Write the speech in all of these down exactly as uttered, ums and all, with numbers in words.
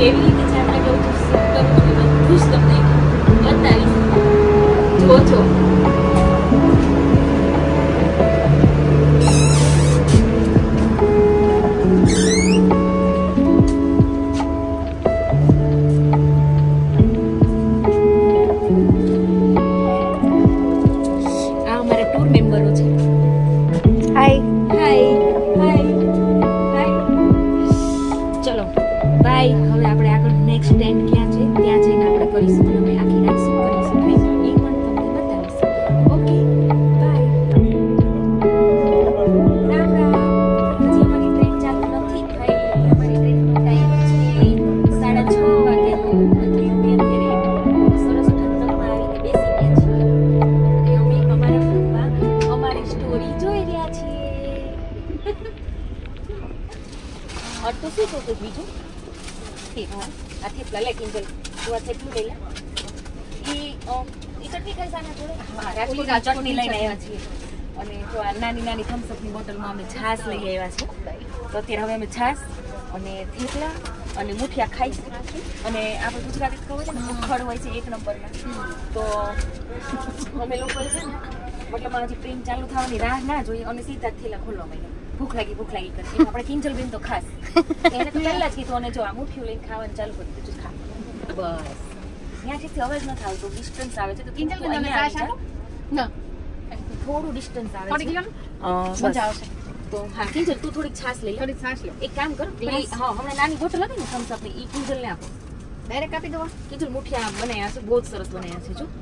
કેવી રીતે ચામડા કેવું શૂટ કરું છું બધું જ તમને બતાવીશ. જો છો આ અમારા ટૂર મેમ્બરો છે. હાય હાય હાય હાય. ચલો બાય. હવે આપણે આગળ નેક્સ્ટ સ્ટેન્ડ ક્યાં છે ત્યાં જઈને આપણે કરીશું. અમે આખી રાત શું કરીશું એ પણ તમને બતાવીશું. Okay bye. રામ રામ. હજી અમારી ટ્રેન ચાલુ નથી થઈ. અમારી ટ્રેનનો ટાઈમ છે સાડા છ વાગ્યાનો. એટલે અમે અત્યારે સરસ ઠંડકમાં આવીને બેસી ગયા છીએ અને અમે અમારા ફોનમાં અમારી સ્ટોરી જોઈ રહ્યા છીએ. और तो શું કહું બીજું આ થેપલા લે કિંજલ તું આ થેપલું લઈ લે. ઈ ઈ ચટણી ખાઈ સાના જોડે રાજકોટની ચટણી લઈને આવ્યા છીએ અને જો આ નાની નાની થમ્સઅપની બોટલમાં અમે છાશ લઈ આવ્યા છે. તો અત્યારે હવે અમે છાશ અને થેપલા અને મુઠિયા ખાઈશું. અને આપણે ગુજરાતી ખબર છે ને ઉખડ હોય છે એક નંબરના. તો અમે લોકો છે ને મતલબ હજી ટ્રેન ચાલુ થવાની રાહ ના જોઈએ અને સીધા જ થેલા ખોલવા માંડ્યા. ભૂખ લાગી ભૂખ લાગી કરતી આપણે કિંજલબેન તો ખાસ એને તો પહેલા જ કીધું અને જો આ મુઠ્ઠીઓ લઈને ખાવાનું ચાલુ કરી દીધું. ખા બસ ત્યાંથી અવાજ ન થાય તો ડિસ્ટન્સ આવે છે. તો કિંજલ ના થોડું ડિસ્ટન્સ આવે છે. મજા આવશે. તો હા કિંજલ તું થોડીક છાશ લઈ લે. થોડીક છાશ લે. એક કામ કર હા હમણાં નાની બોટલ હતી ને થમ્સ અપની ઈ કિંજલને આપો. ડાયરેક્ટ આપી દો. કિંજલ મુઠિયા બનાવ્યા છે બહુ સરસ બનાવ્યા છે. જો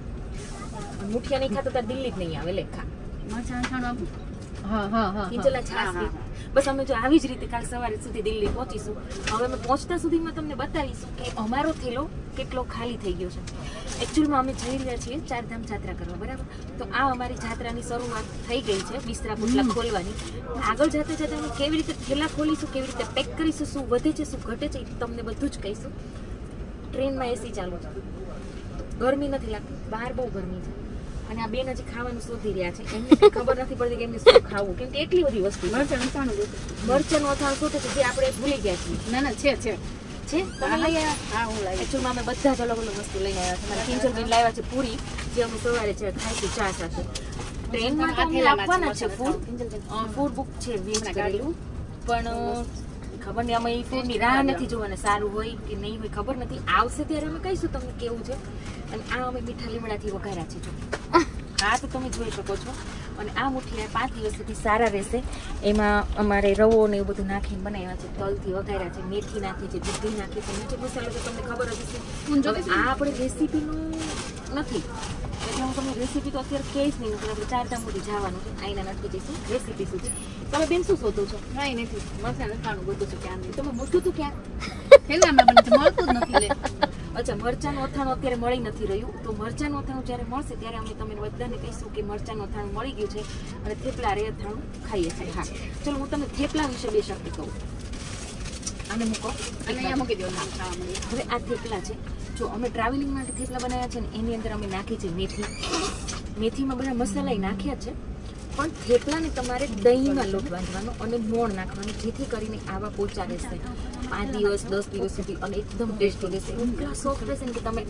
મુઠિયા નહીં ખાતો તાર દિલ્હી જ નહીં આવે. લે ખા મરચાં ખાણું આપું. હા હા હા કિંજલ છાશ. બસ અમે જો આવી જ રીતે કાલ સવારે સુધી દિલ્હી પહોંચીશું. હવે અમે પહોંચતા સુધીમાં તમને બતાવીશું કે અમારો થેલો કેટલો ખાલી થઈ ગયો છે. એકચ્યુઅલમાં અમે જઈ રહ્યા છીએ ચારધામ જાત્રા કરવા. બરાબર. તો આ અમારી જાત્રાની શરૂઆત થઈ ગઈ છે બિસ્તરા પુટલા ખોલવાની. આગળ જતા જતા અમે કેવી રીતે થેલા ખોલીશું, કેવી રીતે પેક કરીશું, શું વધે છે શું ઘટે છે તમને બધું જ કહીશું. ટ્રેનમાં એસી ચાલુ છે. ગરમી નથી લાગતી. બહાર બહુ ગરમી છે. અને આ બેન હજી ખાવાનું શોધી રહ્યા છે. એમને ખબર નથી પડતી કે એમને શું ખાવું કેમ કે એટલી બધી વસ્તુ. મરચાં અથાણું મરચાંનું અથાણું શું છે જે આપણે ભૂલી ગયા છીએ. ના ના છે છે છે તમે લઈ આવ્યા? હા હું લાવી. એકચ્યુઅલમાં અમે બધા જ અલગ અલગ વસ્તુ લઈને આવ્યા છે. મારા કિંજલબેન લાવ્યા છે પૂરી જે અમે સવારે છે ખાઈશું ચા સાથે. ટ્રેનમાં તો અમે આપવાના છે ફૂડ. ફૂડ બુક છે વેચ કરેલું પણ ખબર નહીં અમે એ ફૂડની રાહ નથી જોવાને સારું હોય કે નહીં હોય ખબર નથી. આવશે ત્યારે અમે કહીશું તમને કેવું છે. અને આ અમે મીઠા લીમડાથી વઘાર્યા છે. જો આ તો તમે જોઈ શકો છો. અને આ મુઠિયા પાંચ દિવસ સુધી સારા રહેશે. એમાં અમારે રવો ને એવું બધું નાખીને બનાવ્યા છે. તલથી વઘાર્યા છે, મેથી નાખી છે, દૂધી નાખી છે, મીઠો મસાલો તો તમને ખબર જ હશે. આ આપણે રેસીપીનું નથી એટલે હું તમને રેસીપી તો અત્યારે કહીશ નહીં. આપણે ચાર ધામ સુધી જવાનું છે. આઈના નથી જઈશું રેસીપી સુધી. તમે બેન શું શોધો છો? કાંઈ નથી. મરચાં અથાણું બધું છે. ક્યાં તમે મૂઠું તું ક્યાં પેલામાં બને મળતું જ નથી. લે અચ્છા મરચાંનું અથાણું અત્યારે મળી નથી રહ્યું. તો મરચાંનું અથાણું જ્યારે મળશે ત્યારે અમે તમે બધાને કહીશું કે મરચાંનું અથાણું મળી ગયું છે અને થેપલા રે અથાણું ખાઈએ છીએ. હા ચલો હું તમને થેપલા વિશે બે શબ્દ કહું. આને મૂકો અને અહીંયા મૂકી દો. હવે આ થેપલા છે. જો અમે ટ્રાવેલિંગ માટે થેપલા બનાવ્યા છે ને એની અંદર અમે નાખી છે મેથી. મેથીમાં બધા મસાલા નાખ્યા છે પણ થેપલાને તમારે દહીંમાં લોટ બાંધવાનો અને મોણ નાખવાનું જેથી કરીને આવા પોચા રહેશે પાંચ દિવસ દસ દિવસ સુધી અને એકદમ ટેસ્ટી રહેશે. એટલા સોફ્ટ રહેશે ને કે તમે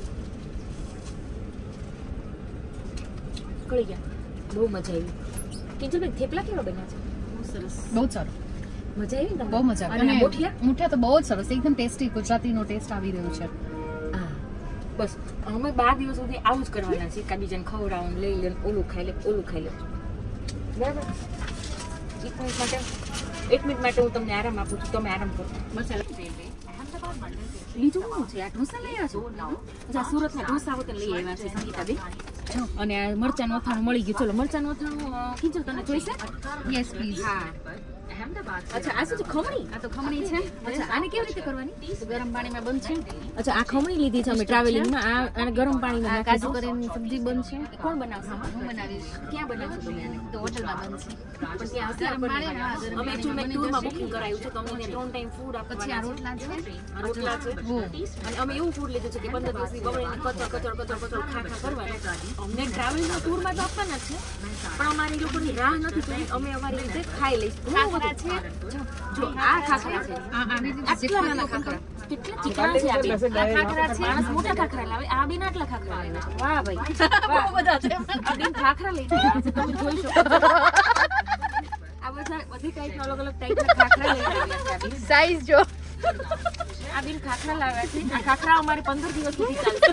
કળી ગયા. બહુ મજા આવી. કિંજલબેન થેપલા કેવા બન્યા છે? બહુ સરસ. બહુ સારું. મજા આવી ને? બહુ મજા આવી. અને મુઠિયા મુઠિયા તો બહુ જ સરસ. એકદમ ટેસ્ટી ગુજરાતીનો ટેસ્ટ આવી રહ્યો છે. હા બસ અમે બાર દિવસ સુધી આવું જ કરવાના છે. એકબીજાને ખવડાવવાનું લઈ લે ઓલું ખાઈ લે ઓલું ખાઈ લે. બરાબર. એક મિનિટ માટે એક મિનિટ માટે હું તમને આરામ આપું છું. તમે આરામ કરો. મસાલા બીજું શું છે? આ ઢોસા લઈ આવ્યા છો? અચ્છા સુરતના ઢોસા હોતે લઈ આવ્યા છે સંગીતાબેન. અને આ મરચાંનું અથાણું મળી ગયું. ચલો મરચાંનું અથાણું કિંજલ તને જોઈશે? Yes please. હા અચ્છા આ શું છે? ખમણી? આ તો ખમણી છે. અચ્છા આને કેવી રીતે કરવાની? ગરમ પાણીમાં બનશે. અચ્છા આ ખમણી લીધી છે અમે ટ્રાવેલિંગમાં. આ અને ગરમ પાણીમાં કાજુ કરીને સબ્જી બનશે. કોણ બનાવશે? હું બનાવીશ. ક્યાં બનાવશો તમે આને? તો હોટલમાં બનશે. પણ ત્યાં હશે આપણને અમે એકચ્યુઅલી ટૂરમાં બુકિંગ કરાવ્યું છે તો અમને ત્રણ ટાઈમ ફૂડ આપવાના. પછી આ રોટલા છે. રોટલા છે અને અમે એવું ફૂડ લીધું છે કે પંદર દિવસથી બગડીને કચર કચર કચર કચર ખા ખા કરવાનું. અમને ટ્રાવેલિંગના ટૂરમાં તો આપવાના છે પણ અમારી લોકોની રાહ નથી જોઈ. અમે અમારી રીતે ખાઈ લઈશું. ખાખરા છે. જો આ ખાખરા છે. આ આની જેટલા નાના ખાખરા કેટલા ચીકણા છે આ બે. આ ખાખરા છે, માણસ મોટા ખાખરા લાવે, આ બેન આટલા ખાખરા લાવે છે. વાહ ભાઈ વાહ, બધા છે. આ બેન ખાખરા લઈ જાય છે, તમે જોઈ શકો છો. આ બધા બધી ટાઈપના અલગ અલગ ટાઈપના ખાખરા લઈ આવ્યા છે આ બેન. સાઈઝ જો. આ બેન ખાખરા લાવ્યા છે. આ ખાખરા અમારે પંદર દિવસ સુધી ચાલશે.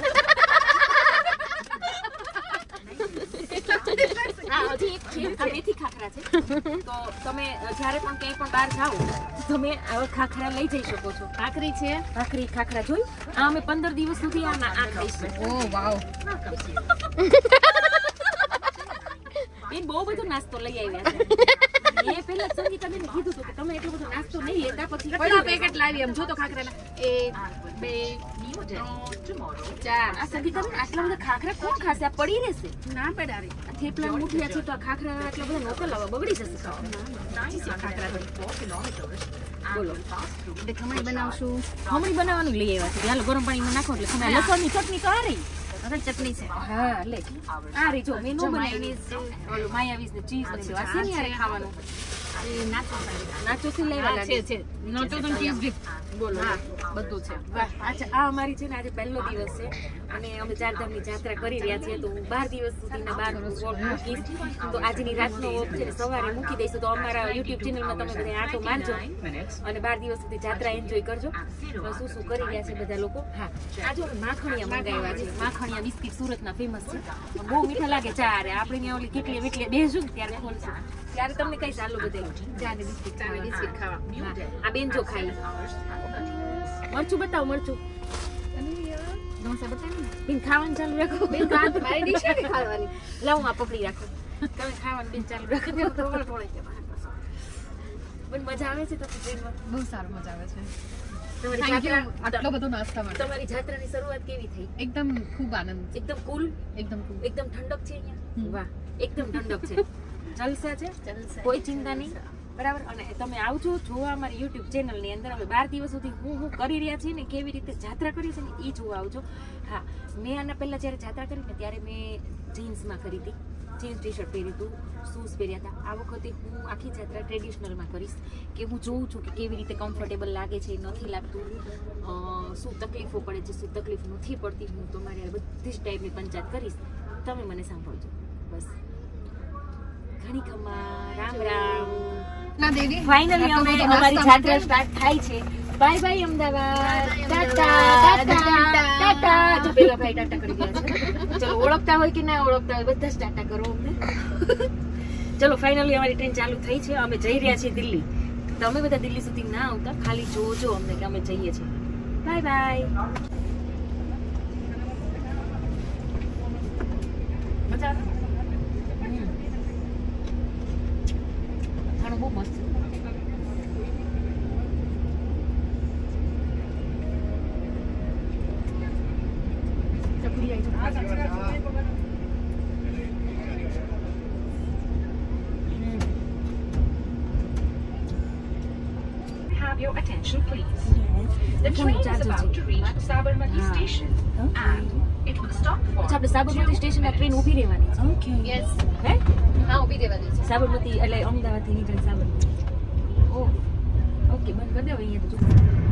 આ હજી એક છે, આ મેથી ખાખરા છે. તો તમે જ્યારે પણ ક્યાંય પણ બહાર જાઓ તમે આવા ખાખરા લઈ જઈ શકો છો. ભાખરી છે, ભાખરી ખાખરા જોઈ. આ અમે પંદર દિવસ સુધી આ આ ખાઈશું. ઓ વાવ. બેન બહુ બધો નાસ્તો લઈ આવ્યા છે. એ પહેલા સંગીતાબેન કીધું હતું કે તમે એટલો બધો નાસ્તો નહીં લેતા, પછી બધા પેકેટ લાવી. એમ જો તો ખાખરાના એક બે ચાર. આ સંગીતાબેન આટલા બધા ખાખરા કોણ ખાશે? આ પડી રહેશે. ના પડારે. આ થેપલા મુઠિયા છે તો આ ખાખરા આટલા બધા નોકર લાવવા બગડી જશે. ખાખરા બોલો એટલે ખમણી બનાવશું. ખમણી બનાવવાનું લઈ આવ્યા છે. હાલો ગરમ પાણીમાં નાખો એટલે ખમણી. લસણની ચટણી તો આ રહી. અરે ચટણી છે. હા લે આ રહી. જો મેં નો બનાવી ઓલું માયાવીસ ને ચીઝ ને આ છે ને યાર ખાવાનું. નાચો નાચો થી લેવા છે છે નાચો તો ચીઝ વિથ. બોલો બધું છે. વાહ. અચ્છા આ અમારી છે ને આજે પહેલો દિવસ છે અને અમે ચારધામની જાત્રા કરી રહ્યા છીએ. તો હું બાર દિવસ સુધીના બાર વ્લોગ મૂકીશ. તો આજની રાતનો વ્લોગ છે ને સવારે મૂકી દઈશું. તો અમારા યુટ્યુબ ચેનલમાં તમે બધા આટો મારજો અને બાર દિવસ સુધી જાત્રા એન્જોય કરજો. શું શું કરી રહ્યા છે બધા લોકો. હા આ જો માખણિયા મંગાવ્યા છે. માખણિયા બિસ્કિટ સુરતના ફેમસ છે. બહુ મીઠા લાગે. ચા રે આપણે ત્યાં ઓલી કેટલી વીટલી બેસું ત્યારે ખોલશું ત્યારે તમને કઈ ચાલો બધે ચા ને બિસ્કિટ ચા ને બિસ્કિટ ખાવા. આ બેન જો ખાઈ મરચું બતાવો. મરચું ઢોસા બતાવી બેન ખાવાનું ચાલુ રાખો. બેન કાંત મારી ડીશ કે ખાવાની. લાવું આ પકડી રાખો. તમે ખાવાનું બેન ચાલુ રાખો. થોડો થોડો કે પણ મજા આવે છે તો ટ્રેનમાં. બહુ સારું મજા આવે છે. તમારી થેન્ક યુ જાત્રા આટલો બધો નાસ્તા માટે. તમારી જાત્રાની શરૂઆત કેવી થઈ? એકદમ ખૂબ આનંદ. એકદમ કુલ, એકદમ ખૂબ. એકદમ ઠંડક છે અહીંયા. વાહ એકદમ ઠંડક છે. જલસા છે, કોઈ ચિંતા નહીં. બરાબર. અને તમે આવજો જોવા અમારી યુટ્યુબ ચેનલની અંદર. અમે બાર દિવસ સુધી હું હું કરી રહ્યા છીએ ને કેવી રીતે જાત્રા કરી છે ને એ જોવા આવજો. હા મેં આના પહેલાં જ્યારે જાત્રા કરી ને ત્યારે મેં જીન્સમાં કરી હતી. જીન્સ ટી શર્ટ પહેર્યું હતું, શૂઝ પહેર્યા હતા. આ વખતે હું આખી જાત્રા ટ્રેડિશનલમાં કરીશ કે હું જોઉં છું કે કેવી રીતે કમ્ફર્ટેબલ લાગે છે, નથી લાગતું, શું તકલીફો પડે છે, શું તકલીફ નથી પડતી. હું તમારે બધી જ ટાઈપની પંચાયત કરીશ. તમે મને સાંભળજો બસ. ઘણી ખમા. રામ રામ. ના દેવી ફાઇનલી અમે અમારી જાત્રા સ્ટાર્ટ થાય છે. Bye bye Ahmedabad. Tata tata tata. જો પેલા ભાઈ ટાટા કરી ગયા છે. ચલો ઓળખતા હોય કે ના ઓળખતા હોય બધા જ ટાટા કરો અમને. ચલો ફાઇનલી અમારી ટ્રેન ચાલુ થઈ છે. અમે જઈ રહ્યા છીએ દિલ્હી. તમે બધા દિલ્હી સુધી ના આવતા, ખાલી જોજો અમને કે અમે જઈએ છીએ. Bye bye. મજા આવે. ખાણું બહુ મસ્ત છે. Have your attention, please. The train is about to reach Sabarmati station and it will stop for. અચ્છા આપણે સાબરમતી સ્ટેશન આ ટ્રેન ઊભી રહેવાની છે. Okay yes. હે હા ઊભી રહેવાની છે. સાબરમતી એટલે અમદાવાદથી નીકળે સાબરમતી. ઓ ઓકે બંધ કરી દેવો અહીંયા તો.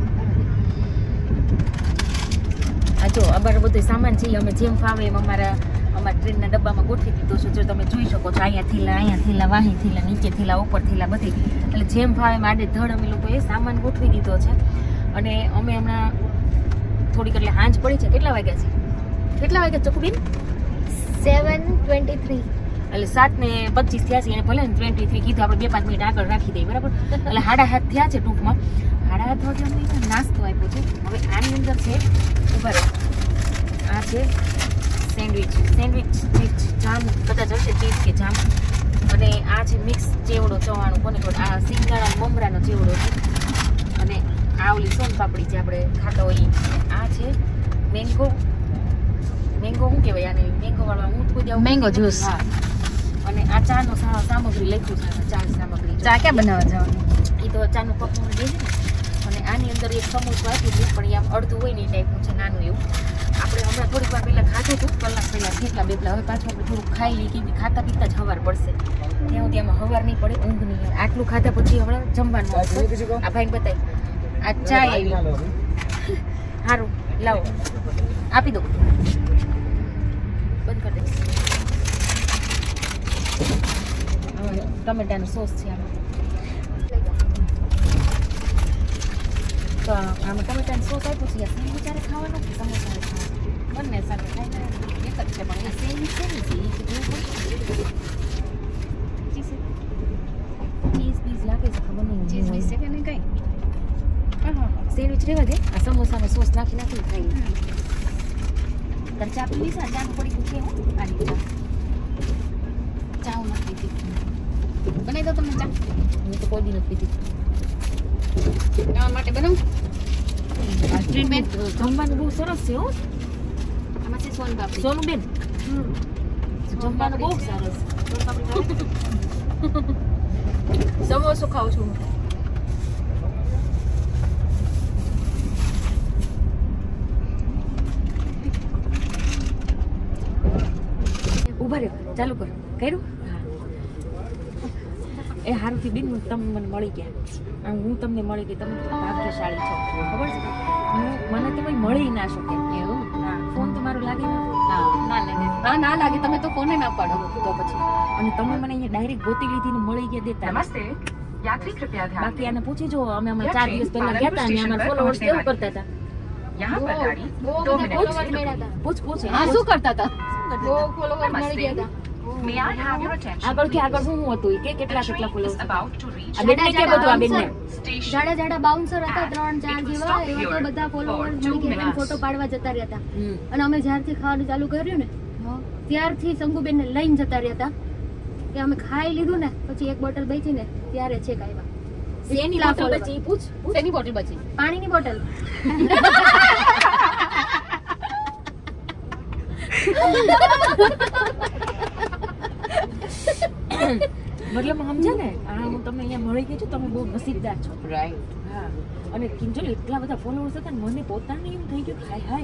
આ જો અમારો બધો સામાન છે અમે જેમ ફાવે એમ અમારા અમારા ટ્રેનના ડબ્બામાં ગોઠવી દીધો છે. જો તમે જોઈ શકો છો અહીંયા થેલા, અહીંયા થેલા, વાહી થેલા, નીચે થેલા, ઉપર થેલા, બધી એટલે જેમ ફાવે એમ આડે ધડ અમે લોકોએ સામાન ગોઠવી દીધો છે. અને અમે હમણાં થોડીક એટલે હાંજ પડી છે. કેટલા વાગ્યા છે? કેટલા વાગ્યા ચકુબેન? સેવન ટ્વેન્ટી થ્રી. એટલે સાત ને પચીસ થયા છે. એને ભલે ને ટ્વેન્ટી થ્રી કીધું આપણે બે પાંચ મિનિટ આગળ રાખી દઈએ. બરાબર. એટલે સાડા હાથ થયા છે ટૂંકમાં. સાડા હાથ વાગે અમને નાસ્તો આપ્યો છે. હવે આની અંદર છે ઉભા રહો. આ છે સેન્ડવિચ. સેન્ડવિચ જામ કદાચ હશે ચીઝ કે જામ. અને આ છે મિક્સ ચેવડો ચવાણું કોને ખબર. આ સિંગાડા મમરાનો ચેવડો છે. અને આ ઓલી સોન પાપડી જે આપણે ખાતા હોઈએ. આ છે મેંગો. મેંગો શું કહેવાય આને? મેંગો વાળો હું કોઈ દેવું મેંગો જ્યુસ. હા. અને આ ચાનો સામગ્રી લખ્યું છે. ચા સામગ્રી. ચા ક્યાં બનાવવા જવાનું? એ તો ચાનું કપ મને દે છે ને. અને આની અંદર એક સમોસું આપ્યું છે પણ એ આમ અડધું હોય ને એ ટાઈપનું છે, નાનું એવું. આપણે હમણાં થોડીક વાર પહેલાં ખાધું હતું, કલાક પહેલાં થેપલા બેપલા. હવે પાછું આપણે થોડુંક ખાઈ લઈએ કે ખાતા પીતા જ હવાર પડશે. ત્યાં સુધી આમાં હવાર નહીં પડે, ઊંઘ નહીં. આટલું ખાધા પછી હમણાં જમવાનું આવશે. આ ભાઈને બતાવી. આ ચા આવી. સારું લાવો આપી દો બંધ કરી દઈશ હવે ટમેટાનો સોસ છે આમાં તો આમાં ટમેટાનો સોસ આપ્યો છે સેન્ડવિચ ચારે ખાવાનો કે સમોસા ખાવાનો બંને સાથે ખાઈને એક જ છે પણ એ સેન્ડવિચ છે ને એ કે ચીઝ ચીઝ બીઝ લાગે છે ખબર નહીં ચીઝ બીસ છે કે નહીં કઈ સેન્ડવિચ રહેવા દે આ સમોસામાં સોસ નાખી નાખી ખાઈ તારે ચા પીવી છે ચા પડી છે હું આની ચા ચા નથી પીતી બનાવી દો તમને ચા હું તો કોઈ દી નથી પીધી તમારા માટે બનાવું આ ટ્રીટમેન્ટ જમવાનું બહુ સરસ છે હો આમાં છે સોન પાપડી સોનુબેન જમવાનું બહુ સરસ સમોસો ખાઉં છું ઉભા રહ્યો ચાલુ કર કર્યું એ હારુંથી બિન તમે મને મળી ગયા હું તમને મળી ગઈ તમે ભાગ્યશાળી છો ખબર છે હું મને તમે મળી ના શકે એવું હા ફોન તો મારો લાગે હા ના લાગે ના ના લાગે તમે તો ફોને ના પાડો તો પછી અને તમે મને અહીંયા ડાયરેક્ટ ગોતી લીધી ને મળી ગયા દેતા नमस्ते यात्री कृपया ध्यान બાકી આને પૂછી જો અમે અમે ચાર દિવસ પહેલા ગયા હતા અને અમારા ફોલોઅર્સ કેવું કરતા હતા यहाँ पर गाड़ी બહુ दो બધા मिनट ફોલોવર મળ્યા હતા પૂછ પૂછ હા શું કરતા હતા બહુ ફોલોવર મળી ગયા હતા May I have your attention? આગળ કે આગળ શું હતું ઈ કે કેટલા કેટલા The train is followers about to reach આ બેનને કે બધું આ બેનને station. જાડા જાડા બાઉન્સર હતા ત્રણ ચાર જેવા એવા તો બધા ફોલોવર મળી ગયા ફોટો પાડવા જતા રહ્યા હતા હમ અને અમે જ્યારથી ખાવાનું ચાલુ કર્યું ને ત્યારથી સંગુબેન ને લઈને જતા રહ્યા હતા કે અમે ખાઈ લીધું ને પછી એક બોટલ બચી ને ત્યારે છે કાંઈ શેની એટલા બોટલ follower. બચી ઈ પૂછ શેની બોટલ બચી પાણીની બોટલ મતલબ સમજે ને આ હું તમને અહીંયા મળી ગઈ છું તમે બહુ નસીબદાર છો રાઈટ હા અને કિંજલ એટલા બધા ફોલોઅર્સ હતા ને મને પોતાને એમ થઈ ગયું હાય હાય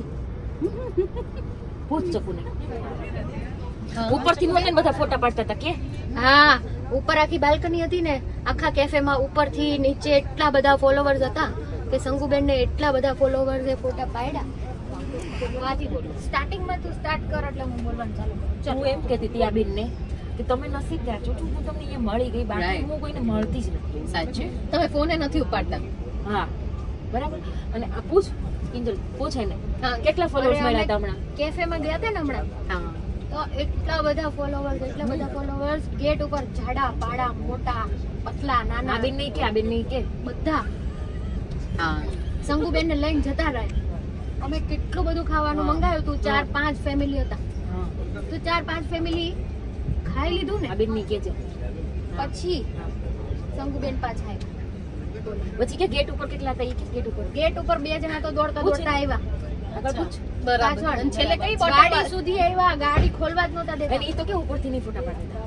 પૂછ શકું નહીં ઉપરથી મને બધા ફોટા પાડતા હતા કે હા ઉપર આખી બાલ્કની હતી ને આખા કેફેમાં ઉપરથી નીચે એટલા બધા ફોલોવર્સ હતા કે સંગુબેન ને એટલા બધા ફોલોવર્સ એ ફોટા પાડ્યા વાંચી બોલ સ્ટાર્ટિંગમાં તું સ્ટાર્ટ કર એટલે હું બોલવાનું ચાલુ કરું હું એમ કહેતી હતી આ બેનને કે તમે નસીબદાર છો હું તમને અહીંયા મળી ગઈ બાકી હું કોઈને મળતી જ નથી સાચું તમે ફોને નથી ઉપાડતા હા બરાબર અને આ પૂછ કિંજલ પૂછે ને હા કેટલા ફોલોઅર્સ મળ્યા હતા હમણાં કેફેમાં ગયા હતા ને હમણાં હા તો એટલા બધા ફોલોવર્સ એટલા બધા ફોલોવર્સ ગેટ ઉપર જાડા પાડા મોટા પતલા આ નાના બેન નહીં કે આ બેન નહીં કે બધા હા સંગુબેન ને લઈને જતા રહે અમે કેટલું બધું ખાવાનું મંગાવ્યું હતું ચાર પાંચ ફેમિલી હતા હા તો ચાર પાંચ ફેમિલી ખાઈ લીધું ને આ બેન નહીં કે છે પછી સંગુબેન પાછા આવ્યા પછી કે ગેટ ઉપર કેટલા હતા ઈ કે ગેટ ઉપર ગેટ ઉપર બે જણા તો દોડતા પૂછે દોડતા આવ્યા આગળ પૂછ પાછળ છેલ્લે કઈ ગાડી સુધી આવ્યા ગાડી ખોલવા જ નહોતા અને દેતા ઈ તો કે ઉપરથી નહીં ફોટા પાડતા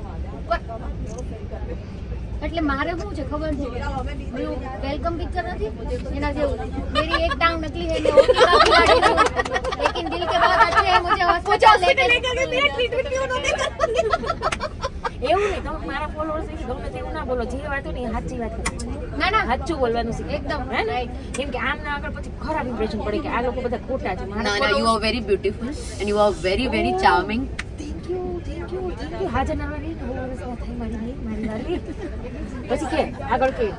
એટલે મારે શું છે ખબર છે પેલું વેલકમ પિક્ચર નથી એના જેવું મેરી એક टांग नकली है मैं और खिला खिला रही हूं लेकिन दिल के बहुत अच्छे हैं मुझे हॉस्पिटल लेके गए ट्रीटमेंट भी उन्होंने कर એવું નહીં તમે મારા ફોલોઅર્સ છે ગમે તેવું ના બોલો જે વાત હોય ને એ સાચી વાત કરો ના ના સાચું બોલવાનું છે એકદમ હે ને right. કેમ કે આમ ના આગળ પછી ખરાબ ઇમ્પ્રેશન પડે કે આ લોકો બધા ખોટા છે મારા No, no, you are very beautiful and you are very, very charming. Thank you thank you thank you હાજર ના રહી ને બહુ વર્ષમાં થઈ મારી નહીં મારી વાલી પછી કે આગળ કે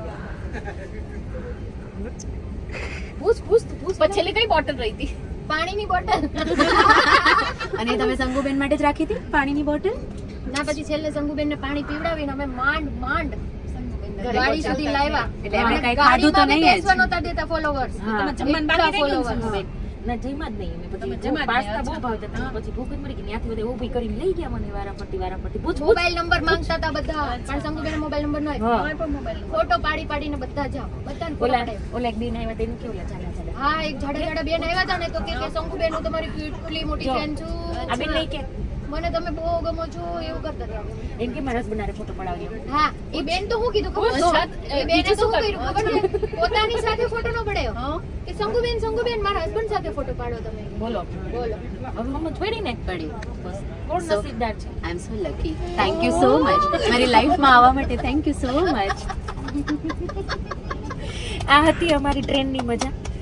પૂછ પૂછ તું પૂછ પછી છેલ્લે કઈ બોટલ રહી હતી પાણીની બોટલ અને તમે સંગુબેન માટે જ રાખી હતી પાણીની બોટલ? ના પછી છેલ્લે સંગુબેન ને પાણી પીવડાવીને અમે માંડ માંડ ગાડી સુધી લાવ્યા એટલે એમને અને કાંઈ ખાધું તો ગાડીમાં નહીં જ. બેસવા નહોતા દેતા followers. હા. તમે જમવાનું બાકી રહી ગયું હવે છે. ના જમ્યા જ નહીં અમે પછી જમ્યા જ પાસ્તા નહીં, બહુ ભાવતા હતા પછી ભૂખ જ મરી ગઈ ત્યાંથી બધા ઊભી કરીને લઈ ગયા મને વારા ફરતી વારા ફરતી પૂછ પૂછ મોબાઈલ નંબર માંગતા હતા બધા પણ સંગુબેન મોબાઈલ નંબર નહોતો. હા. અમારે પણ મોબાઈલ ફોટો પાડી પાડીને બધા જાઓ બધાને ફોટો ઓલા પાડાવ્યા. ઓલા એક બેન આવ્યા તેનું કેવું લા ચાલા ચાલા હા એક જાડા જાડા બેન આવ્યા હતા ને તો કે કે સંગુબેન હું તમારી કેટલી મોટી જો. ફેન છું આ બેન નહીં કે મને તમે બહુ ગમો છો એવું કરતા હતા એમ કે મારા હસબન્ડ ફોટો પડાવ્યો હા એ બેન તો શું કીધું ખબર છે એ બેને શું કર્યું ખબર છે પોતાની સાથે ફોટો નો પડાયો કે સંગુબેન સંગુબેન મારા હસબન્ડ સાથે ફોટો પાડો તમે બોલો બોલો હવે મમ્મી છોડી ને પડી. બસ કોણ So- નસીબદાર છે I am so lucky. Thank you so much. મારી લાઈફમાં આવવા માટે થેન્ક યુ સો મચ. આ હતી અમારી ટ્રેનની મજા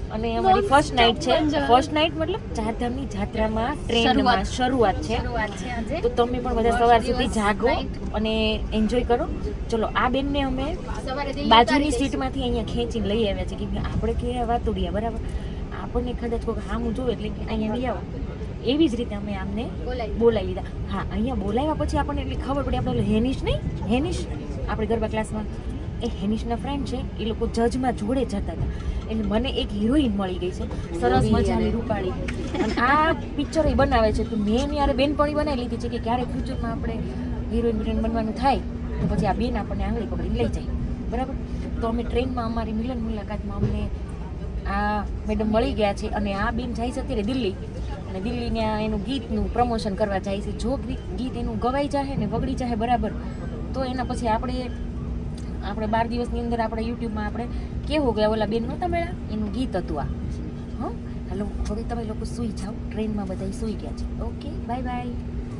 અને અમારી ફર્સ્ટ નાઇટ છે. ફર્સ્ટ નાઇટ મતલબ ચારધામની જાત્રામાં ટ્રેનમાં શરૂઆત છે. તો તમે પણ બધા સવાર સુધી જાગો અને એન્જોય કરો. ચલો આ બેનને અમે બાજુની સીટમાંથી અહીંયા ખેંચીને લઈ આવ્યા છે કેમ કે આપણે કે વાતુડિયા બરાબર આપણને કદાચ કોઈ સામું જોવે એટલે કે અહીંયા લઈ આવો. એવી જ રીતે અમે આમને બોલાવી લીધા. હા અહીંયા બોલાવ્યા પછી આપણને એટલી ખબર પડી આપણે હેનિશ નહીં હેનિશ આપણે ગરબા ક્લાસમાં એ હેનિશના ફ્રેન્ડ છે એ લોકો જજમાં જોડે જતા હતા એટલે મને એક હિરોઈન મળી ગઈ છે સરસ મજાની રૂપાળી અને આ પિક્ચર એ બનાવે છે તો મેં યારે બેનપણી બનાવી લીધી છે કે ક્યારેક ફ્યુચરમાં આપણે હિરોઈન હિરોઈન બનવાનું થાય તો પછી આ બેન આપણને આંગળી પકડીને લઈ જાય બરાબર. તો અમે ટ્રેનમાં અમારી મિલન મુલાકાતમાં અમને આ મેડમ મળી ગયા છે અને આ બેન જાય છે અત્યારે દિલ્હી અને દિલ્હીને એનું ગીતનું પ્રમોશન કરવા જાય છે. જો ગીત એનું ગવાઈ જાય ને વગડી જાય બરાબર તો એના પછી આપણે આપણે બાર દિવસની અંદર આપણે યુટ્યુબમાં આપણે કેવું ગયા ઓલા બેન નહોતા મેળા એનું ગીત હતું આ. હા હાલો હવે તમે લોકો સૂઈ જાઓ ટ્રેનમાં બધા સૂઈ ગયા છે. Okay bye bye.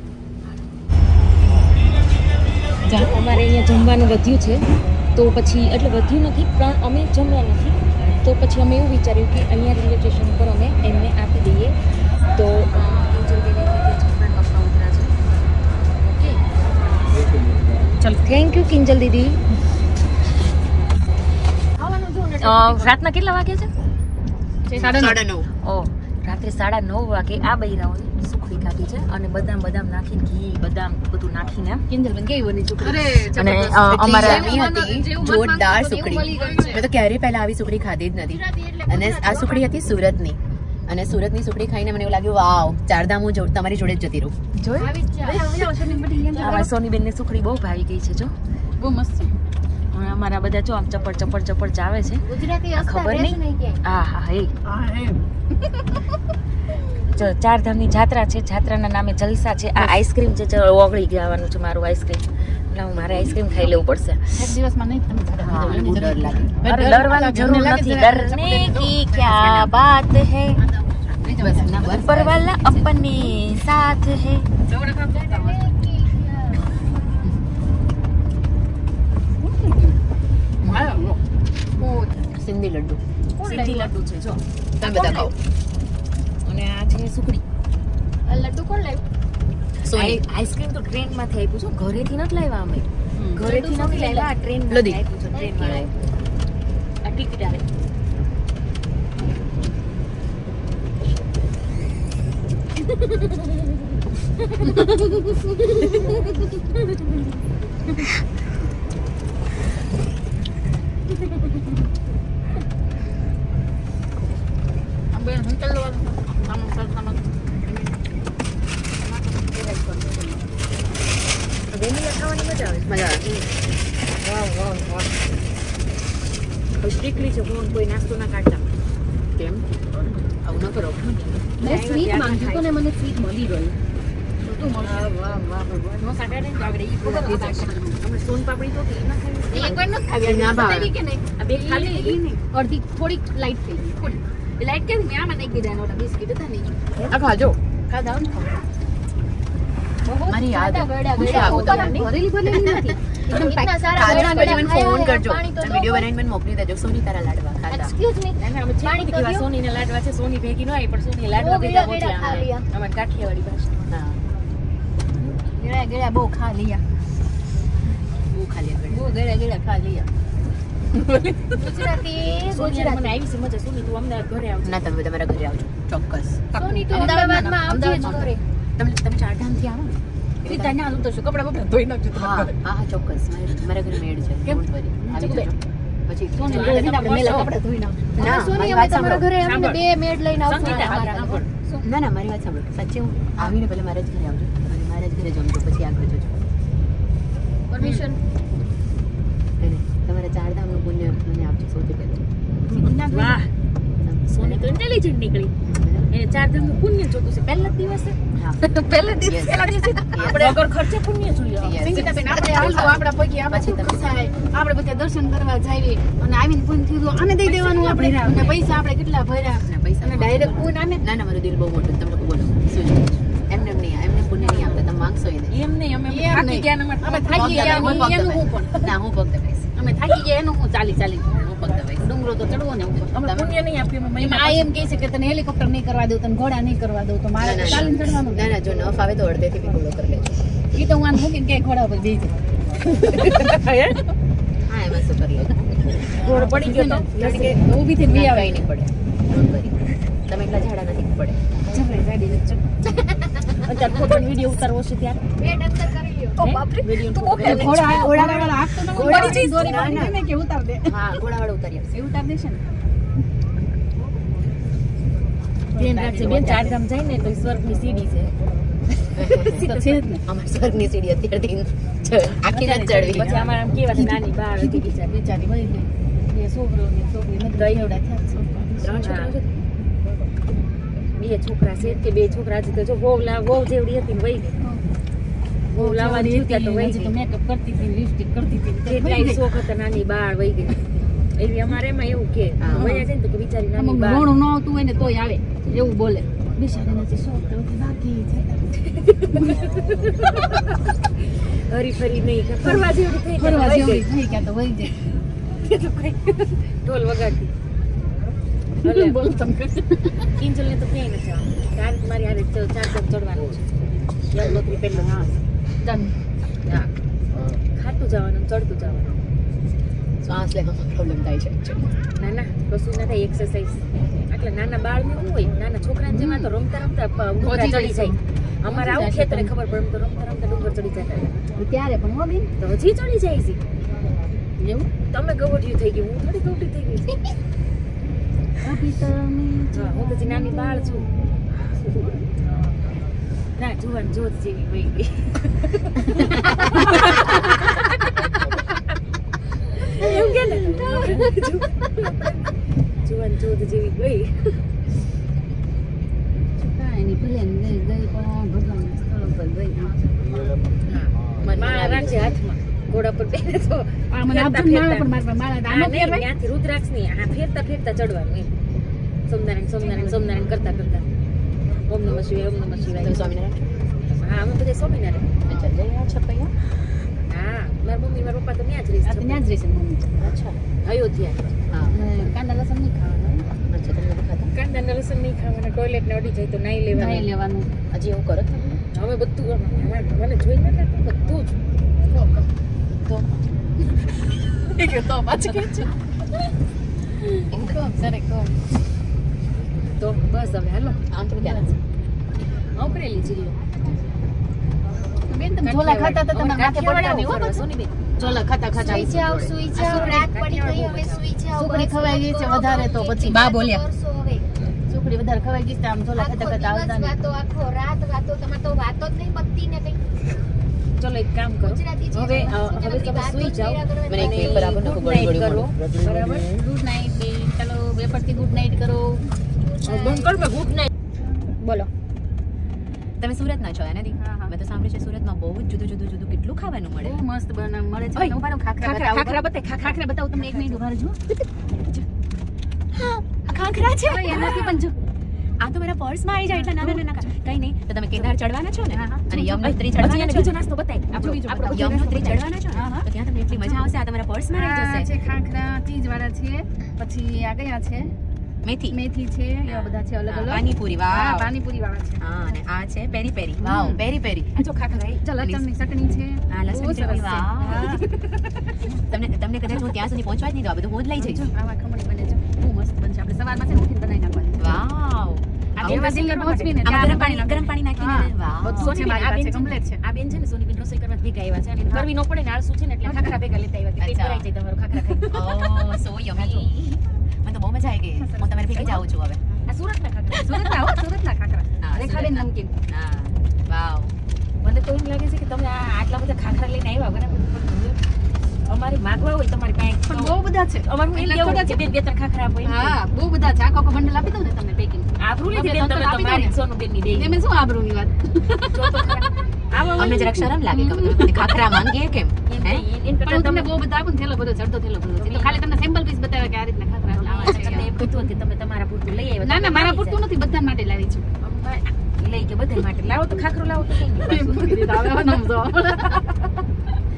અમારે અહીંયા જમવાનું વધ્યું છે તો પછી એટલે વધ્યું નથી પણ અમે જમવા નથી તો પછી અમે એવું વિચાર્યું કે અહીંયા રેલવે સ્ટેશન ઉપર અમે એમને આપી દઈએ તો ચાલો થેન્ક યુ કિંજલ દીદી. રાતના કેટલા વાગ્યા છે? સાડા નવ. ઓ રાત્રે સાડા નવ વાગે આ બૈરાઓએ સુખડી ખાધી છે અને બદામ બદામ નાખીને ઘી બદામ બધું નાખીને કિંજલબેન કેવી બની સુખડી અને અમારા જોરદાર સુખડી. મેં તો ક્યારેય પહેલા આવી સુખડી ખાધી જ નથી અને આ સુખડી હતી સુરતની અને સુરતની સુખડી ખાઈને મને એવું લાગ્યું વાવ ચારધામ હું તમારી જોડે જ જતી રહું. જોઈ સોનીબેન ને સુખડી બહુ ભાવી ગઈ છે જો બહુ મસ્ત છે. અમારા બધા જો આમ ચપડ ચપડ ચપડ ચાવે છે ગુજરાતી ખબર નહીં. હા હા હે જો ચારધામની જાત્રા છે જાત્રાના નામે જલસા છે. આ આઈસ્ક્રીમ છે ચલો ઓગળી જવાનું છે મારું આઈસ્ક્રીમ એટલે હું મારે આઈસ્ક્રીમ ખાઈ લેવું પડશે. એક દિવસમાં નહીં ડર લાગે. અરે ડરવાની જરૂર નથી. ડરને કી ક્યા બાત હે ऊपर वाला अपने साथ है. સિંધી લડ્ડુ સિંધી લડ્ડુ છે જો તમે બધા ખાઓ. અને આ છે સુખડી. લડ્ડુ કોણ લાવ્યું? આઈસ્ક્રીમ તો ટ્રેન માંથી આપ્યું છે ઘરેથી નથી લાવ્યા અમે ઘરેથી નથી લાવ્યા ટ્રેન માંથી આપ્યું છે ટ્રેન માં આ ટિકિટ આવે. વેનીલા ખાવાની મજા આવે મજા આવે. વાહ વાહ વાહ. સ્ટ્રિક્ટલી છે હું કોઈ નાસ્તો ના કાઢતા. કેમ આવું ન કરો. મેં સ્વીટ માંગ્યું તો ને મને સ્વીટ મળી ગયું. વાહ વાહ વાહ નો સાડા ને આગળ ઈ ખબર અમે સોન પાપડી તો ઈ ના ખાવી એક વાર ન ખાવી ના ભાવે. કે નહીં આ બે ખાલી નહીં અડધી થોડીક લાઈટ થઈ ગઈ થોડી લાઈટ કેવી મેં આમાં નાખી દીધા ઓલા બિસ્કિટ હતા નહીં આ ખાજો. ખાધા ને મારી યાદ ગળ્યા પૂછે ગળ્યા આવું ઉપર તમને. ભરેલી ભરેલી નથી એકદમ ઇતના સારા ખાધા ગળ્યા પછી મને ગળ્યા ફોન કરજો. પાણી તો વિડિયો બનાવીને મને મોકલી દેજો. સોની તારા લાડવા ખાધા. એક્સક્યુઝ મી ના ના અમે પાણી છે તો કેવા દ્યો. સોની ના લાડવા છે સોની ભેગી નો આવી પણ સોની લાડવા બહુ ભેગા ગળ્યા ગળ્યા ખા ઓછા લ્યા. અમાર કાઠિયાવાડી ભાષા હા ગળ્યા ગળ્યા બહુ ખા લીયા બહુ ખાલી આગળ. બહુ ગળ્યા ગળ્યા ખા લીયા ગુજરાતી સોની ગુજરાતી મને આવી છે મજા સોની તું અમદાવાદ ઘરે આવજો ના તમે તમારા ઘરે આવજો ચોક્કસ. સોની તો અમદાવાદમાં આવજે જ કરે તમે તમે ચારધામથી આવો ને. સીધા ના હાલું તો શું કપડા બપડા ધોઈ નાખજો હા હા હા ચોક્કસ મારે મારા ઘરે મેડ છે. કેમ? Don't worry. આવી જજો. પછી સોની આપણે આપણે મેલા મેલા કપડાં ધોઈ નાખ ના, સોની મારી અમે વાત તમારા સાંભળો. ઘરે આવીને બે મેડ લઈને આવશું સંગીતા, અમારા સાંભળ. ના ના મારી વાત સાંભળો. સાચે હું આવીને પહેલા મારા જ ઘરે આવજો અને મારા જ ઘરે જમજો પછી આગળ જજો. પરમિશન અને તમારા ચારધામનું પુણ્ય મને આપજો સૌથી પહેલા. વાહ સોની તો ઇન્ટેલિજન્ટ નીકળી એ ચારધામ નું પુણ્ય જોતું છે પહેલા જ દિવસે હા પહેલા દિવસ Yes. પહેલા દિવસે આપણે વગર ખર્ચે પુણ્ય જોઈએ Yes. સંગીતાબેન આપણે હાલતું આપણા પૈકી આપણે પછી તમે- થાય આપણે બધા દર્શન કરવા જાવી અને આવીને પૂન થયું આને દઈ દેવાનું આપણે અને પૈસા આપણે કેટલા ભર્યા અને પૈસા અને ડાયરેક્ટ પૂન આને ના ના મારું દિલ બહુ મોટું તમે લોકો બોલો શું છે? એમને એમ નહીં એમને પુણ્ય નહીં આપતા તમે માંગશો એ નહીં. એમ નહીં અમે એમ થાકી નહીં. ગયા ને અમે આપણે થાકી ગયા હું પગ એનું હું દબાઈશ. પણ ના હું પગ દબાઈશ. અમે થાકી ગયા એનું હું ચાલી ચાલી હું પગ દબાઈશ. ડુંગરો તો ચડવો ને ઉપર અમે પુણ્ય નહીં આપ્યું અમે એમાં આ એમ કહે છે કે તને હેલિકોપ્ટર નહીં કરવા દઉં તને ઘોડા નહીં કરવા દઉં તો મારે ના, ના, ચાલીને ચડવાનું ના ના જો ન ફાવે તો અડધેથી બી ઘોડો કરી લેજો. એ તો હું આને મૂકીને ક્યાંય ઘોડા ઉપર જઈ જાય હા એમાં શું કરીએ ઘોડો પડી ગયો તો લડકે ઊભી થઈને બી આવે કઈ નહીં પડે Don't worry. તમે એટલા ઝાડા નથી પડે. જબરે ગાડી લઈ ચડ અત્યારે ફોટો વિડીયો ઉતારવો છે ત્યારે વેટ અંતર કરી લ્યો ઓ બાપરે તો ઘોડા ઘોડાવાળા હાથ તો ન ઘોડા પડી દોરી ના, પકડી ના. ને કે ઉતાર દે હા ઘોડાવાળો ઉતારી આવશે. એ ઉતાર દેશે ને ધ્યાન રાખજે બેન ચાર ધામ જાય ને તો સ્વર્ગની સીડી છે તો છે જ ને અમાર સ્વર્ગની સીડી અત્યારથી ચ- આખી રાત ચડવી. પછી અમારે આમ કેવા નાની બાળ હતી બિચારી બિચારી વહી ગઈ બે છોકરો ને છોકરી નથી દઈ. એવડા થયા છે. ત્રણ છોકરાઓ છે? બે છોકરા છે કે બે છોકરા છે તો જો વહુ લા વહુ જેવડી હતી ને વહી ગઈ વહુ લાવવાની હતી ત્યાં તો વહી હજી તો ગઈ મેકઅપ કરતી હતી લિપસ્ટિક કરતી હતી તો વહી જેટલાય ગઈ. શોખ હતા નાની બાળ વહી ગઈ એવી અમારે એમાં એવું કે હા. વયા છે ને તો કે બિચારી નાની અમુક બાળ રોણું ન આવતું હોય ને તોય આવે એવું બોલે બિચારી નથી શોખ તો કે બાકી છે હરી ફરી નહીં કે ફરવા જેવડી થઈ ફરવા વહી જેવડી ગઈ. થઈ ગયા તો વહી જાય ઢોલ વગાડતી બોલ તમે કિંજલ ને તો ક્યાંય નથી જવાનું તારે જ મારી હારે ચ- ચાર ચાર ચડવાનું છે યમનોત્રી પહેલું હા ડન હા ખાતું જવાનું ચડતું જવાનું શ્વાસ લેવામાં પ્રોબ્લેમ થાય છે actually. ના ના કશું ના થાય એક્સરસાઇઝ એટલે નાના બાળને શું હોય નાના છોકરાને જેમાં તો રમતા રમતા પ- ડુંગરા પહોંચી ચડી જઈશું. જાય અમારે આવું ખેતરે ખબર પડે એમ તો રમતા રમતા ડુંગર ચડી જતા ત્યારે પણ હો બેન તો હજી ચડી જાય છે એવું તમે ગવડિયું થઈ ગયું હું થોડી ગવડી થઈ ગઈ છું અભી તમે હા, હું તો હજી નાની બાળ છું ના જુવાન જોત જેવી વહી ગઈ એમ કે ને જુવાન જોત જેવી ગઈ કાંઈ નહીં ભલે ને ગઈ ગઈ પણ ભગવાનના સ્થળ પર ગઈ માળા રાખજે હાથમાં ઘોડા પર બેસે તો આ મને ફેરતા આપજો માળા ફેરતા. પણ મારા માળા આ આનો નહીં, પહેરવાય ત્યાંથી રુદ્રાક્ષ નહીં આ ફેરતા ફેરતા ચડવાનું એમ સોમનારાયણ સોમનારાયણ સોમનારાયણ કરતા કરતા ઓમ નમઃ શિવાય ઓમ નમઃ તમે શિવાય સ્વામિનારાયણ હા અમે બધા સ્વામિનારાયણ અચ્છા જય આ છપૈયા હા મારા મમ્મી મારા પપ્પા તો ત્યાં જ આ તો ત્યાં જ રહીશ રહેશે ને મમ્મી અચ્છા અયોધ્યા હા અને કાંદા લસણ નહીં ખાવાના અચ્છા તમે નથી ખાતા કાંદા ને લસણ નહીં ખાવાના ટોયલેટ ને અડી જાય તો નાઈ નહીં લેવાનું લેવાનું હજી એવું કરો તમે હવે બધું કરવાનું. મને- મને જોઈને લાગે બધું જ તો તો પાછું કે છે સરે કહો તો બસ હવે હાલો આમ તો ધ્યાન છે. અમરેલી જિલ્લો બેન તમે ઝોલા ખાતા તો તમારા માથે પડતા નહીં હો કાઠિયાવાડ પાછું. સોનીબેન. ઝોલા ખાતા ખાતા સુઈ જાઓ સુઈ જાઓ રાત પડી ગઈ હવે સુઈ જાઓ સુખડી બસ ખવાઈ ગઈ છે કરો, વધારે તો કરો, પછી કેટલી બા વાતો બોલ્યા. કરશો હવે? સુખડી વધારે ખવાઈ ગઈ છે આમ ઝોલા આખો ખાતા ખાતા દિવસ આવતા નહીં વાતો આખો રાત વાતો તમારે તો વાતો જ નહીં પતતી ને કઈ ચલો એક કામ કરો ગુજરાતી ચીજો હવે અ, વાંચો, હવે બધી તમે વાતો સુઈ જ જાઓ કર્યા કરો. મને એક અને પેપર આપો ને, good ગોળી night ગોળી કરો. બરાબર ગુડ નાઇટ બેન ચલો વેપરથી ગુડ નાઇટ કરો બંધ કર મેં ગુડ નાઇટ બોલો તમે સુરત ના છો એનાથી હા, હા. મેં તો સાંભળ્યું છે સુરતમાં બહુ જ જુદું જુદું જુદું કેટલું ખાવાનું મળે બહુ મસ્ત બના મળે છે ઓય, ઉભા રહો, ખાખરા ખાખરા બતાવું. ખાખરા બતાય ખાખરા ખાખરા બતાવું તમને એક મિનિટ ઉભા રહેજો ખાખરા છે ઓય, એનાથી પણ જો આ તો મારા પર્સમાં આવી જાય એટલે નાના નાના ખા- કઈ નહીં તો તમે કેદાર ચડવાના છો ને હા, હા. અને યમનોત્રી હજી ચડવાના એને છો બીજો ને? નાસ્તો બતાય આપણો બીજો આપણો બતાવો. યમનોત્રી ચડવાના છો ને હા, હા. તો ત્યાં તમને એટલી મજા આવશે આ તમારા પર્સમાં રહી આ છે જશે ખાખરા ચીઝ વાળા છે પછી આ કયા છે મેથી મેથી છે એવા બધા છે અલગ હા, અલગ પાણીપુરી હા વાવ પાણીપુરી વાળા છે હા અને આ છે પેરી પેરી વાવ હમ. પેરી પેરી આ જો ખાખરા જો લસણની ચટણી છે આ લસણ બહુ સરસ ચટણી, છે. વાવ. હા. તમને તમને કદાચ હું ત્યાં સુધી પહોંચવા જ નહીં દઉં આ બધું હું જ લઈ જઈશ આવા ખમણી બને છે બહુ મસ્ત બનશે આપણે સવારમાં છે ને ઉઠીને બનાવી નાખવાની વાવ આ આવું જેવા દિલ્હી પહોંચવી ને આમાં ત્યાં ગરમ પાણી ગરમ પાણી નાખીને હા. વાવ બધું છે મારી આ બેન પાસે છે ને- કમ્પ્લીટ છે આ બેન છે ને સોનીબેન રસોઈ કરવા ભેગા આવ્યા છે અને એને હા. કરવી ન પડે ને આળસુ છે ને એટલે ખાખરા ભેગા લેતા આવ્યા કે પેટ અચ્છા. ભરાઈ જાય તમારું ખાખરા ખાઈ ઓહ સો યમી મને તો બહુ મજા આવી ગઈ હું તમારી ભેગી જાઉં છું હવે આ સુરતના ખાખરા સુરતના હો સુરતના ખાખરા હા, રેખાબેન સુરતના. નમકીન હા વાવ મને તો એમ લાગે છે કે તમે આ આટલા બધા ખાખરા લઈને આવ્યા બરાબર પણ અમારે માગવા હોય તમારી પાસે પણ બહુ બધા છે અમારું એમ એટલા કેવું થોડા કે બે બે ત્રણ ખાખરા આપો એમ હા બહુ બધા છે આખો આખો બંડલ આપી દઉં ને તમને પેકિંગ આબરૂ લીધી તમે બેન તો તમે આપી દો તમારી ને. સોનુબેનની બે એમ શું આબરૂની વાત જો તો ખરા. આવા અમને હોય જરાક શરમ લાગે કે અમે તમને ખાખરા માંગીએ કેમ એમ હે નહીં, એમ પણ કરતાં હું તમને તમે બહુ બધા આપું ને થેલો ભર્યો છે અડધો થેલો ભર્યો છે તો ખાલી તમને સેમ્પલ પીસ બતાવ્યા કે આ રીતના ખાખરા લાવવા છે તમને એમ કીધું કે તમે તમારા પૂરતું લઈ આવ્યા ના ના તમે મારા લઈ પૂરતું નથી બધા માટે લાવી છું જાય. લઈ કે બધા માટે લાવો તો ખાખરો લાવો તો કઈ નહીં પાછું. હવે નમજો. એ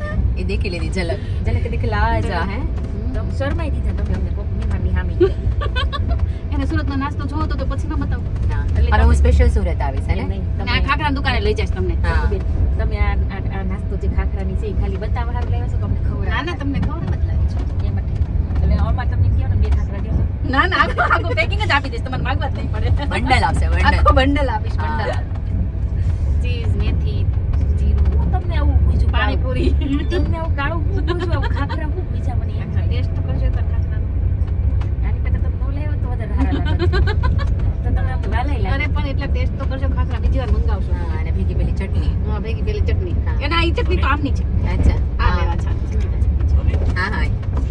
એ દેખી લીધી ઝલક ઝલક દિખલા જા હે તો શરમાઈ દીધા તમે અમને કોક મહેમાનની સામે એને સુરતનો નાસ્તો જોવો તો તો પછી ન બતાવો અને હું સ્પેશિયલ સુરત આવીશ હે ને નહીં, અને આ તમે- ખાખરાની દુકાને લઈ જઈશ તમને હા બેન, તમે આ આ- આ નાસ્તો જે ખાખરાની છે એ ખાલી બતાવવા હારું લાવ્યા છો કે અમને ખવડાવવા? ના ના તમને ખબર બદલાય છે એમ જ. એટલે અમારે તમને કહો ને બે ખાખરા દ્યો ને. ના ના આખું આખું પેકિંગ જ આપી દઈશ તમારે માંગવા જ નહીં પડે બંડલ આપશે બંડલ આખું બંડલ આપીશ બંડલ ચીઝ મેથી જીરું હું તમને આવું બીજું પાણીપુરી કાળું- તમને આવું કાળું હું પૂછું, આવું ખાખરા હું બીજા મને એમ થાય. ટેસ્ટ તો કરજો તો ખાખરાનો આની કરતા તમે ન લાવ્યો તો વધારે સારા લાગે છે. તો તમે આમ વાલાઈ લાગે. અરે પણ એટલે ટેસ્ટ તો કરજો ખાખરા બીજી વાર મંગાવશો હા અને ભેગી પેલી ચટણી હા ભેગી પેલી ચટણી હા. એના આ ચટણી તો આમની છે અચ્છા આ લેવા છે હા હા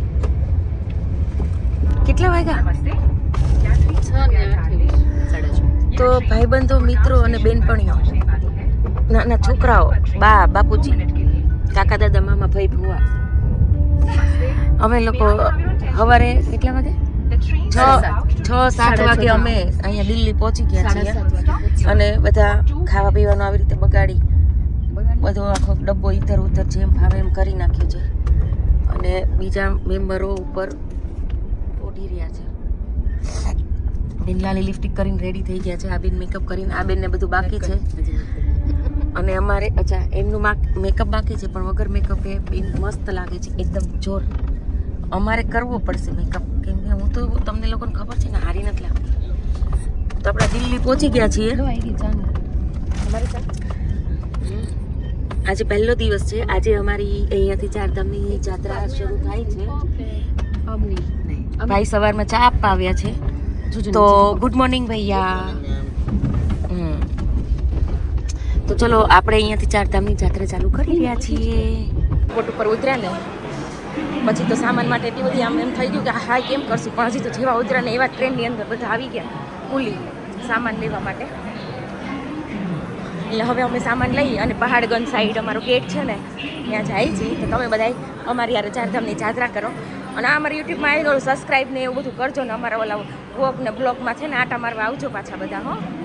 કેટલા વાગ્યા Namaste. यात्री છ ને અઠ્યાવીસ. સાડા છ તો ભાઈબંધો મિત્રો અને બેનપણીઓ નાના છોકરાઓ બા બાપુજી કાકા દાદા મામા ભાઈ ભુવા અમે લોકો સવારે કેટલા વાગે છ છ સાત વાગે અમે અહીંયા દિલ્હી પહોંચી ગયા છીએ અને બધા ખાવા પીવાનું આવી રીતે બગાડી બધો આખો ડબ્બો ઇધર ઉધર જેમ ભાવે એમ કરી નાખ્યો છે અને બીજા મેમ્બરો ઉપર ઓઢી રહ્યા છે બિનલાલી લિપસ્ટિક કરીને રેડી થઈ ગયા છે આ બેન મેકઅપ કરીને આ બેનને બધું બાકી છે અને અમારે અચ્છા એમનું મેકઅપ બાકી છે પણ વગર મેકઅપ એ બેન મસ્ત લાગે છે એકદમ જોર અમારે કરવો પડશે મેકઅપ કેમ કે હું તો તમને લોકોને ખબર છે ને હારી નથી લાગતી તો આપણે દિલ્હી પહોંચી ગયા છીએ આજે પહેલો દિવસ છે આજે અમારી અહીંયાથી ચારધામની જાત્રા શરૂ થાય છે ભાઈ સવારમાં ચા આપવા આવ્યા છે તો ગુડ મોર્નિંગ ભૈયા હમ તો ચલો આપણે અહીંયાથી ચારધામની જાત્રા ચાલુ કરી રહ્યા છીએ બોટ ઉપર ઉતર્યા ને પછી તો સામાન માટે એટલી બધી આમ એમ થઈ ગયું કે હા કેમ કરશું પણ હજી તો જેવા ઉતર્યા ને એવા ટ્રેનની અંદર બધા આવી ગયા ઉલી સામાન લેવા માટે એટલે હવે અમે સામાન લઈ અને પહાડગંજ સાઈડ અમારો ગેટ છે ને ત્યાં જાય છે તો તમે બધા અમારી યાર ચારધામની જાત્રા કરો અને આ અમારા યુટ્યુબમાં આવી ગયું સબસ્ક્રાઈબ ને એવું બધું કરજો ને અમારા ઓલા વ્લોગ ને બ્લોગમાં છે ને આટા મારવા આવજો પાછા બધા હો